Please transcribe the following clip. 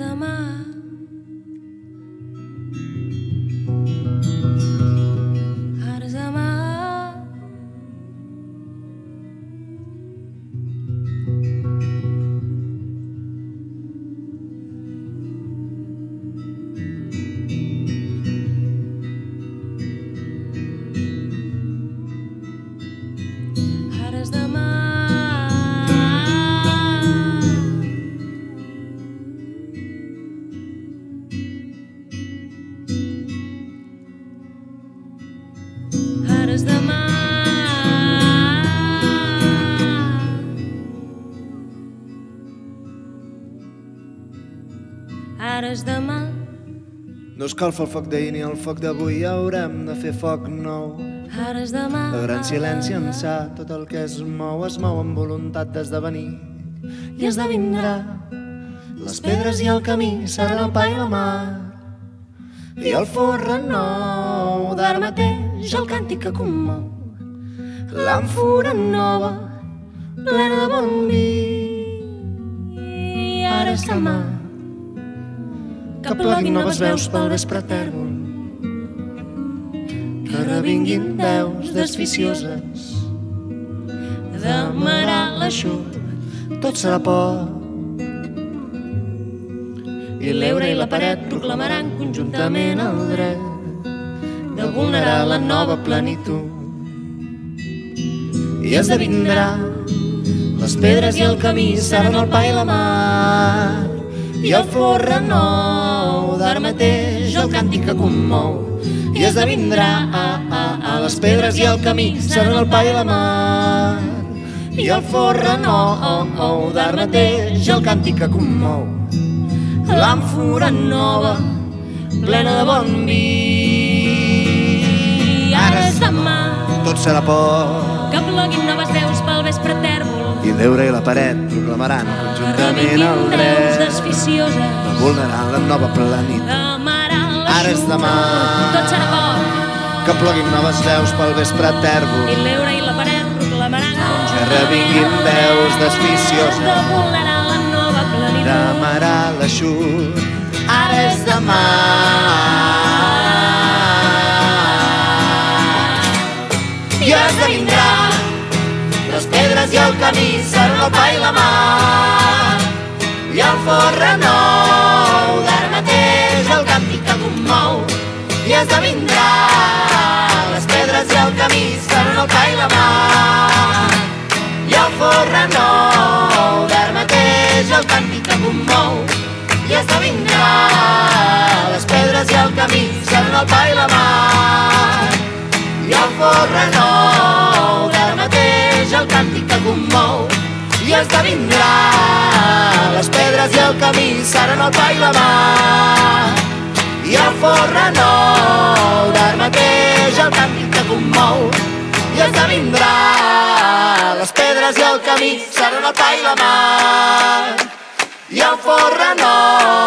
demà. Ara és demà. Ara és demà. Ara és demà. Ara és demà. No escalfa el foc d'ahir ni el foc d'avui, haurem de fer foc nou. Ara és demà. El gran silenci ençà, tot el que es mou amb voluntat d'esdevenir i esdevindrà. Les pedres i el camí seran el pa i la mar i el forn nou d'ara mateix el càntic que commou l'àmfora nova plena de bon vi. I ara és demà, que ploguin noves veus pel vespre tèrbol, que revinguin veus desficioses d'amarar l'eixut. Tot serà por i l'eure i la paret proclamaran conjuntament el dret de vulnerar la nova plenitud i esdevindrà. Les pedres i el camí seran el pa i la mar i el forn nou d'ara mateix el càntic que commou i esdevindrà. Les pedres i el camí seran el pa i la mar i el forn nou d'ara mateix el càntic que commou l'àmfora nova plena de bon vi. Ara és demà, tot serà por, que ploguin noves veus pel vespre tèrbol i l'eure i la paret proclamaran conjuntament el dret desficioses de vulnerar la nova plenitud. d'amarar l'eixut. Ara és demà, Tot serà por, que ploguin noves veus pel vespre tèrbol i l'eure i la paret proclamaran que revinguin veus desficioses de vulnerar la nova plenitud. d'amarar l'eixut. Ara és demà, i esdevindrà. Les pedres i el camí seran el pa i la mar i el forn nou d'ara mateix el càntic que commou i esdevindrà. Les pedres i el camí seran el pa i la mar i el forn nou d'ara mateix el càntic que commou i esdevindrà. Les pedres i el camí seran el pa i la mar i el forn nou d'ara mateix el càntic que commou i esdevindrà. Les pedres i el camí seran el pa i la mar i el forn nou d'ara mateix el càntic que commou i esdevindrà. Les pedres i el camí seran el pa i la mar i el forn nou